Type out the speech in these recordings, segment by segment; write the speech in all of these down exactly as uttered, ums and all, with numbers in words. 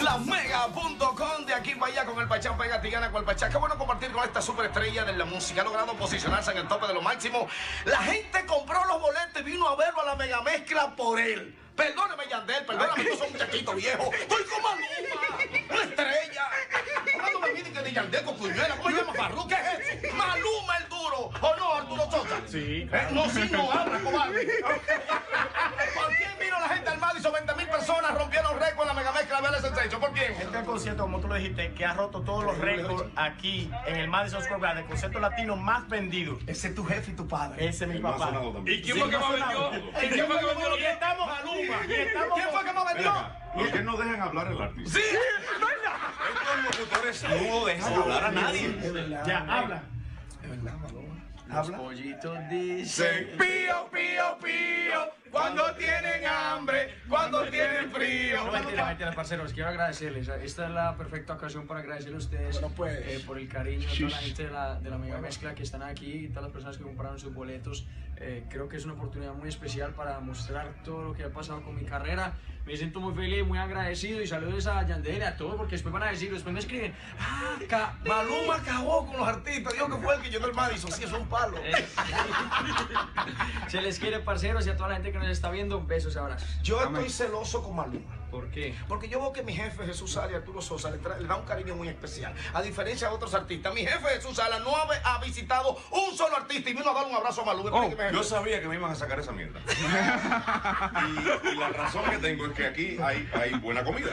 La Mega punto com, de aquí para allá con el Pachán Pega Tigana con el Pachán. Qué bueno compartir con esta superestrella de la música. Ha logrado posicionarse en el tope de lo máximo. La gente compró los boletos y vino a verlo a la Mega Mezcla por él. Perdóname, Yandel, perdóname, yo soy un muchachito viejo. Estoy con Maluma, una estrella. Hablando me piden que de Yandel con Puñuela. ¿Cómo se llama Farru? ¿Qué es eso? Maluma el duro. ¿O no, Arturo Sosa? Sí. Eh, no, sí, no, habla, cobarde. ¿Por quién vino la gente al Madison? veinte mil personas rompieron récord en la Mega Mezcla. Vean ese hecho. ¿Por quién? Este concierto, como tú lo dijiste, que ha roto todos los récords aquí en el Madison Square Garden, el concierto latino más vendido. Ese es tu jefe y tu padre. Ese es mi papá. ¿Y quién fue que más vendió? ¿Y quién fue que vendió los Y estamos, Maluma. y estamos ¿Quién fue que más vendió? ¿Por qué no dejan hablar al artista? Sí. Estos locutores no dejan hablar a nadie. Es verdad. Ya, habla. Es verdad, Maluma. Los Habla. pollitos dicen Pío, pío, pío, cuando tienen hambre, cuando tienen frío. No, mentira, mentira, parceros, quiero agradecerles. Esta es la perfecta ocasión para agradecerles a ustedes No puedes. eh, por el cariño, a toda la gente de la, de la Mega Mezcla que están aquí y todas las personas que compraron sus boletos. Eh, creo que es una oportunidad muy especial para mostrar todo lo que ha pasado con mi carrera. Me siento muy feliz, muy agradecido y saludos a Yandel y a todos porque después van a decir, después me escriben, ah, Ca- Maluma acabó con los artistas. Dijo que fue el que llenó el Madison. Sí, es un palo. eh, se les quiere, parceros, y a toda la gente que nos está viendo, besos, abrazos. Yo estoy celoso con Maluma. ¿Por qué? Porque yo veo que mi jefe Jesús Sala y Arturo Sosa le, tra- le da un cariño muy especial. A diferencia de otros artistas. Mi jefe Jesús Sala no ha, ha visitado un solo artista y vino a dar un abrazo a Maluma. Oh, Explíqueme, yo jefe. sabía que me iban a sacar esa mierda. y, y la razón que tengo es que aquí hay, hay buena comida.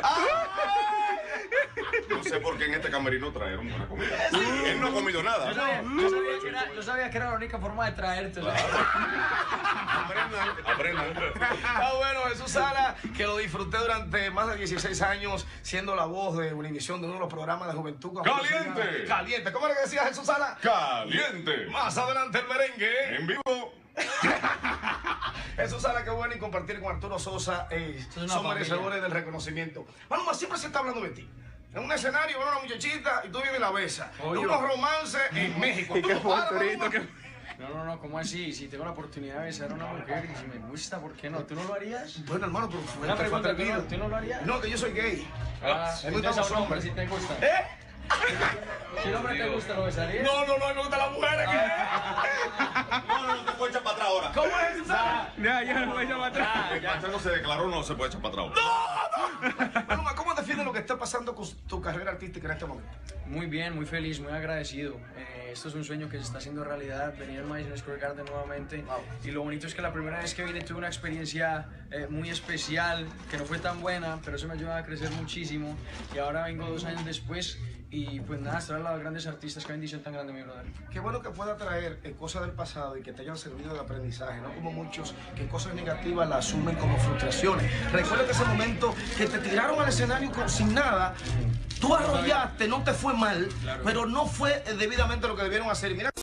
No sé por qué en este camerino trajeron buena comida. Él no ha comido nada. Yo sabía, yo sabía que era, yo sabía que era la única forma de traértela. Aprendan, aprendan. Ah, bueno, Jesús Sala, que lo disfruté durante más de dieciséis años siendo la voz de Univisión de uno de los programas de juventud. ¡Caliente! Caliente. ¿Cómo era que decía Jesús Sala? Caliente. Más adelante el merengue. En vivo. Jesús Sala, qué bueno, y compartir con Arturo Sosa. Eh, Es una son familia. merecedores del reconocimiento. Maluma siempre se está hablando de ti. En un escenario, ven una muchachita y tú vienes y la besas. Oye. En unos romances en México. Tú no paras, Maluma. No, no, no, ¿cómo así? Si tengo la oportunidad de besar a una mujer y si me gusta, ¿por qué no? ¿Tú no lo harías? Bueno, hermano, pero fue Una fue pregunta, ¿tú atrevido. no, ¿tú no lo harías? No, que yo soy gay. Ah, Me gustan entonces los a un hombre hombres. si te gusta. ¿Eh? Si un hombre te gusta, ¿lo besarías? No, no, no, me gustan las mujeres. No, no, no te puedes echar para atrás ahora. ¿Cómo es Jesús Sala? Ya, ya no voy a echar para atrás. El Pachán se declaró, no se puede echar para atrás. Maluma, ¿cómo defiendes lo que está pasando con tu carrera artística en este momento? Muy bien, muy feliz, muy agradecido. Eh, esto es un sueño que se está haciendo realidad, venir al Madison Square Garden nuevamente. Wow. Y lo bonito es que la primera vez que vine tuve una experiencia eh, muy especial, que no fue tan buena, pero eso me ayudó a crecer muchísimo. Y ahora vengo dos años después y pues nada, estar al lado de grandes artistas. Qué bendición tan grande, mi brother. Qué bueno que pueda traer eh, cosas del pasado y que te hayan servido de aprendizaje, no como muchos que cosas negativas las asumen como frustraciones. Recuerda que ese momento que te tiraron al escenario con- sin nada, tú arrollaste, no te fue mal, Claro. pero no fue eh, debidamente lo que debieron hacer. Mira